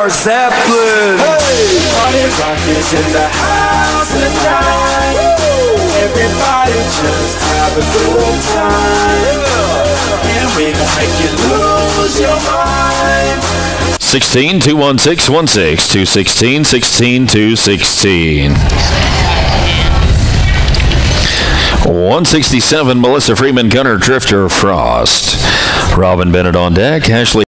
Zeppelin. Hey! Party rock is in the house tonight. Everybody just have a good time. And we gon' make you lose your mind. 16-216-16, 216-16-216. 167, Melissa Freeman, Gunner, Drifter, Frost. Robin Bennett on deck. Ashley